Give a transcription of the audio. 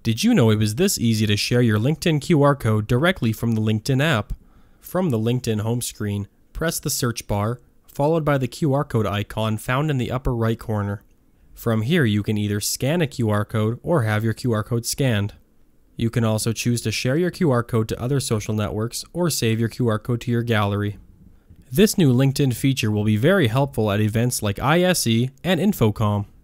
Did you know it was this easy to share your LinkedIn QR code directly from the LinkedIn app? From the LinkedIn home screen, press the search bar, followed by the QR code icon found in the upper right corner. From here, you can either scan a QR code or have your QR code scanned. You can also choose to share your QR code to other social networks or save your QR code to your gallery. This new LinkedIn feature will be very helpful at events like ISE and InfoComm.